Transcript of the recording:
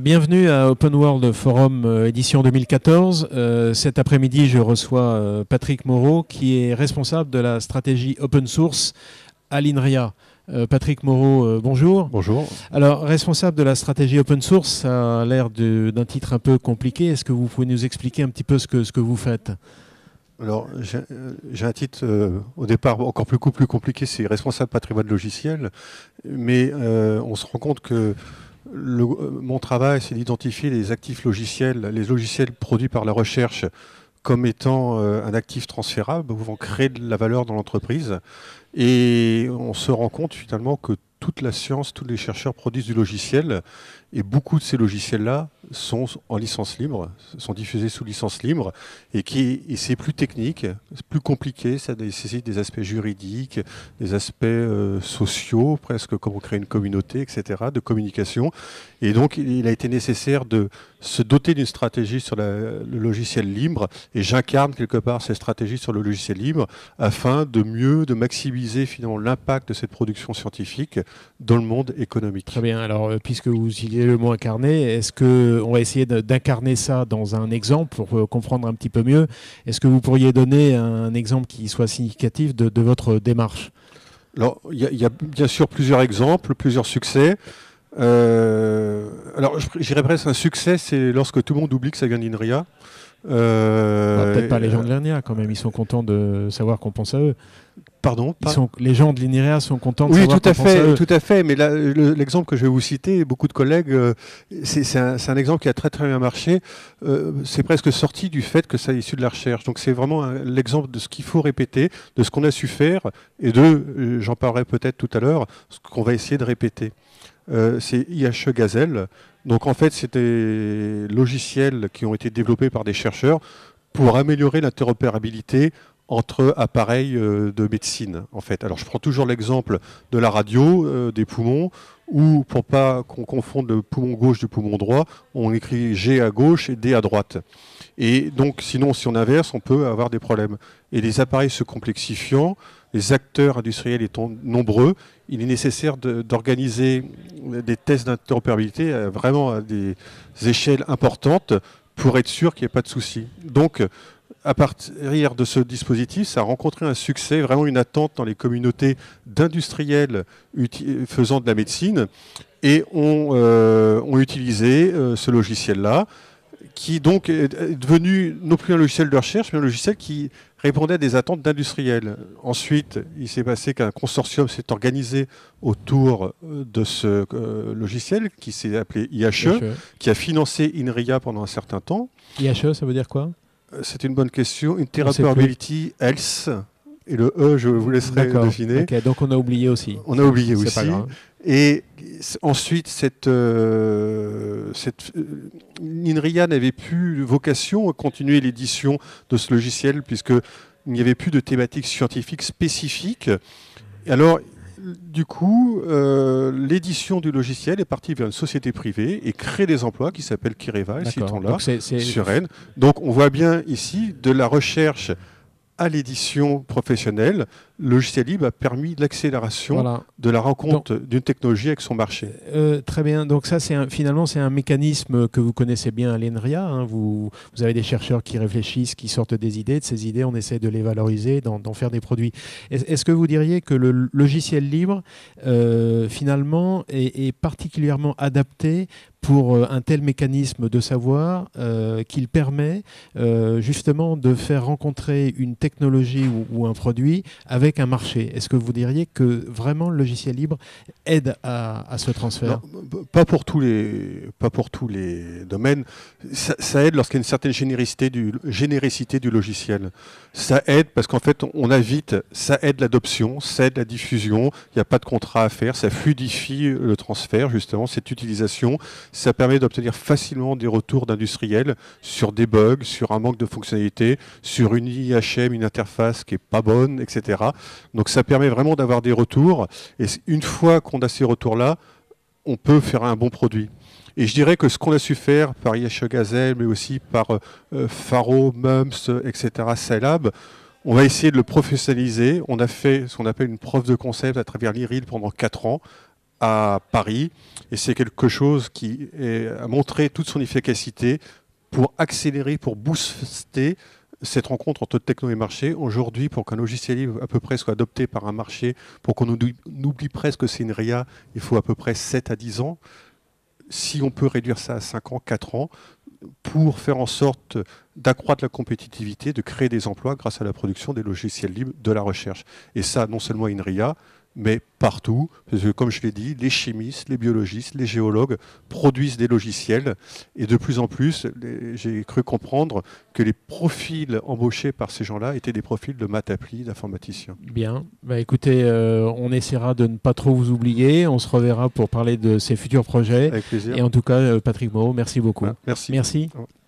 Bienvenue à Open World Forum édition 2014. Cet après-midi, je reçois Patrick Moreau, qui est responsable de la stratégie open source à l'INRIA. Patrick Moreau, bonjour. Bonjour. Alors, responsable de la stratégie open source, ça a l'air d'un titre un peu compliqué. Est-ce que vous pouvez nous expliquer un petit peu ce que vous faites ? Alors, j'ai un titre au départ encore plus compliqué, c'est responsable patrimoine logiciel. Mais on se rend compte que mon travail, c'est d'identifier les actifs logiciels, les logiciels produits par la recherche, comme étant un actif transférable, pouvant créer de la valeur dans l'entreprise. Et on se rend compte finalement que toute la science, tous les chercheurs produisent du logiciel, et beaucoup de ces logiciels-là sont en licence libre, sont diffusés sous licence libre, et c'est plus technique, c'est plus compliqué, ça nécessite des aspects juridiques, des aspects sociaux, presque comme on crée une communauté, etc., de communication. Et donc il a été nécessaire de se doter d'une stratégie sur le logiciel libre, et j'incarne quelque part cette stratégie sur le logiciel libre afin de maximiser finalement l'impact de cette production scientifique dans le monde économique. Très bien. Alors, puisque vous utilisez le mot incarner, est-ce qu'on va essayer d'incarner ça dans un exemple pour comprendre un petit peu mieux? Est-ce que vous pourriez donner un exemple qui soit significatif de votre démarche? Alors, il y a bien sûr plusieurs exemples, plusieurs succès. Alors, j'irais presque un succès, c'est lorsque tout le monde oublie que ça vient d'INRIA. Peut-être pas les gens de l'INRIA quand même, ils sont contents de savoir qu'on pense à eux. Pardon, les gens de l'INRIA sont contents de oui, savoir qu'on pense à eux. Oui, tout à fait. Mais l'exemple que je vais vous citer, beaucoup de collègues, c'est un exemple qui a très très bien marché. C'est presque sorti du fait que ça est issu de la recherche. Donc c'est vraiment l'exemple de ce qu'il faut répéter, de ce qu'on a su faire, et j'en parlerai peut-être tout à l'heure, ce qu'on va essayer de répéter. C'est IHE Gazelle. Donc en fait, c'est des logiciels qui ont été développés par des chercheurs pour améliorer l'interopérabilité entre appareils de médecine, en fait. Alors, je prends toujours l'exemple de la radio, des poumons, où, pour pas qu'on confonde le poumon gauche du poumon droit, on écrit G à gauche et D à droite. Et donc, sinon, si on inverse, on peut avoir des problèmes. Et les appareils se complexifiant, les acteurs industriels étant nombreux, il est nécessaire d'organiser des tests d'interopérabilité vraiment à des échelles importantes pour être sûr qu'il n'y ait pas de soucis. Donc, à partir de ce dispositif, ça a rencontré un succès, vraiment une attente dans les communautés d'industriels faisant de la médecine, et ont utilisé ce logiciel-là, qui donc est devenu non plus un logiciel de recherche, mais un logiciel qui répondait à des attentes d'industriels. Ensuite, il s'est passé qu'un consortium s'est organisé autour de ce logiciel qui s'est appelé IHE, qui a financé INRIA pendant un certain temps. IHE, ça veut dire quoi ? C'est une bonne question. Interoperability Health. Et le E, je vous laisserai deviner. Okay, donc on a oublié aussi. On a oublié aussi. Pas grave. Et ensuite, INRIA n'avait plus vocation à continuer l'édition de ce logiciel puisqu'il n'y avait plus de thématiques scientifiques spécifiques. Et alors, du coup, l'édition du logiciel est partie vers une société privée et crée des emplois qui s'appellent Kireva, citons-là, sur Rennes. Donc, on voit bien ici de la recherche à l'édition professionnelle. Le logiciel libre a permis l'accélération de la rencontre d'une technologie avec son marché. Très bien. Donc ça, finalement, c'est un mécanisme que vous connaissez bien à l'INRIA. Hein. Vous avez des chercheurs qui réfléchissent, qui sortent des idées. De ces idées, on essaie de les valoriser, d'en faire des produits. Est-ce que vous diriez que le logiciel libre, finalement, est particulièrement adapté pour un tel mécanisme de savoir qu'il permet justement de faire rencontrer une technologie ou un produit avec un marché? Est-ce que vous diriez que vraiment le logiciel libre aide à ce transfert? Non, pas pour tous les domaines. Ça aide lorsqu'il y a une certaine généricité du logiciel. Ça aide parce qu'en fait, ça aide l'adoption, ça aide la diffusion, il n'y a pas de contrat à faire, ça fluidifie le transfert, justement, cette utilisation. Ça permet d'obtenir facilement des retours d'industriels sur des bugs, sur un manque de fonctionnalité, sur une IHM, une interface qui n'est pas bonne, etc. Donc ça permet vraiment d'avoir des retours. Et une fois qu'on a ces retours-là, on peut faire un bon produit. Et je dirais que ce qu'on a su faire par IHE Gazelle, mais aussi par Faro, MUMS, etc., Scilab, on va essayer de le professionnaliser. On a fait ce qu'on appelle une preuve de concept à travers l'IRIL pendant 4 ans, à Paris. Et c'est quelque chose qui a montré toute son efficacité pour accélérer, pour booster cette rencontre entre techno et marché. Aujourd'hui, pour qu'un logiciel libre à peu près soit adopté par un marché, pour qu'on oublie presque que c'est une RIA, il faut à peu près 7 à 10 ans. Si on peut réduire ça à 5 ans, 4 ans, pour faire en sorte d'accroître la compétitivité, de créer des emplois grâce à la production des logiciels libres de la recherche. Et ça, non seulement INRIA, mais partout, parce que comme je l'ai dit, les chimistes, les biologistes, les géologues produisent des logiciels, et de plus en plus, j'ai cru comprendre que les profils embauchés par ces gens-là étaient des profils de maths appli, d'informaticiens. Bien, bah, écoutez, on essaiera de ne pas trop vous oublier, on se reverra pour parler de ces futurs projets. Avec plaisir. Et en tout cas, Patrick Moreau, merci beaucoup. Voilà, merci. Merci. Ouais.